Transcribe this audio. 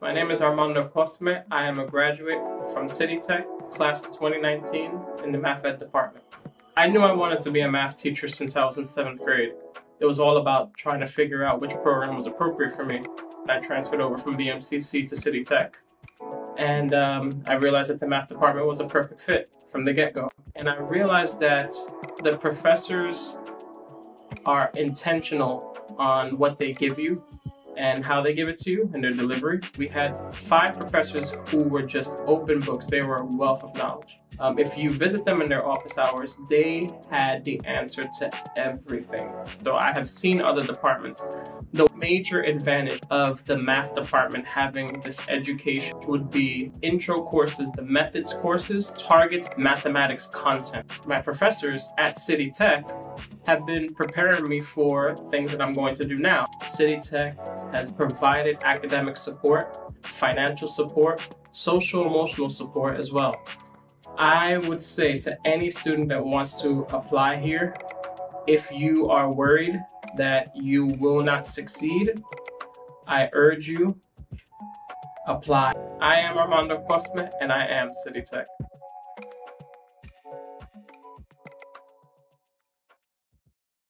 My name is Armando Cosme. I am a graduate from City Tech, class of 2019 in the Math Ed department. I knew I wanted to be a math teacher since I was in 7th grade. It was all about trying to figure out which program was appropriate for me. I transferred over from BMCC to City Tech. And I realized that the math department was a perfect fit from the get-go. And I realized that the professors are intentional on what they give you and how they give it to you and their delivery. We had 5 professors who were just open books. They were a wealth of knowledge. If you visit them in their office hours, they had the answer to everything. Though I have seen other departments, the major advantage of the math department having this education would be intro courses, the methods courses, targets mathematics content. My professors at City Tech have been preparing me for things that I'm going to do now. City Tech has provided academic support, financial support, social emotional support as well. I would say to any student that wants to apply here, if you are worried that you will not succeed, I urge you, apply. I am Armando Cosme and I am City Tech.